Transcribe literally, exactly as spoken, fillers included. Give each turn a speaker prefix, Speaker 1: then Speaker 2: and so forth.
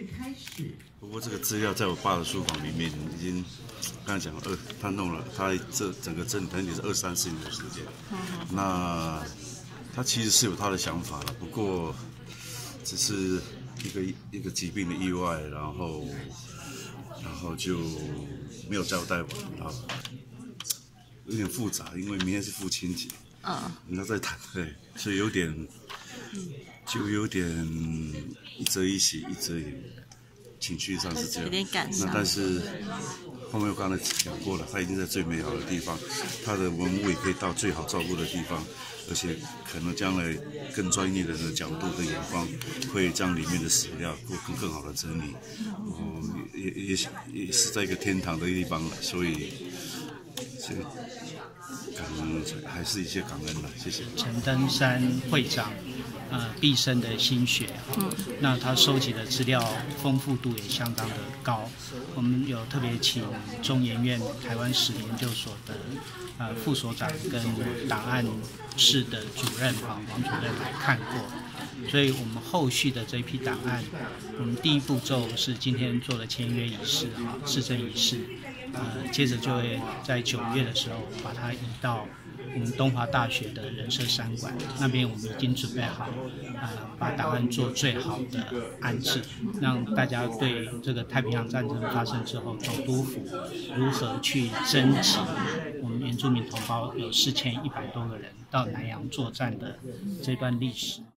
Speaker 1: 不过这个资料在我爸的书房里面已经，刚才讲了二，他弄了，他这整个整整体是二三十年的时间。那他其实是有他的想法了，不过只是一个一个疾病的意外，然后然后就没有交代完啊，有点复杂，因为明天是父亲节，嗯，你要再谈，对，所以有点，就有点一则一喜，一则一忧。情绪上是这样，
Speaker 2: 有点感伤。
Speaker 1: 那但是后面我刚才讲过了，他已经在最美好的地方，他的文物也可以到最好照顾的地方，而且可能将来更专业的人的角度跟眼光，会将里面的史料做更更好的整理。哦，也也也是在一个天堂的地方了，所以这个感恩还是一些感恩了，谢谢。
Speaker 3: 陈登山会长。呃，毕生的心血哈，嗯、那他收集的资料丰富度也相当的高。我们有特别请中研院台湾史研究所的呃副所长跟档案室的主任啊王主任来看过，所以我们后续的这批档案，我们第一步骤是今天做了签约仪式哈，市政仪式，呃，接着就会在九月的时候把它移到我们东华大学的人社三馆那边，我们已经准备好，呃，把档案做最好的安置，让大家对这个太平洋战争发生之后，总督府如何去征集我们原住民同胞有四千一百多个人到南洋作战的这段历史。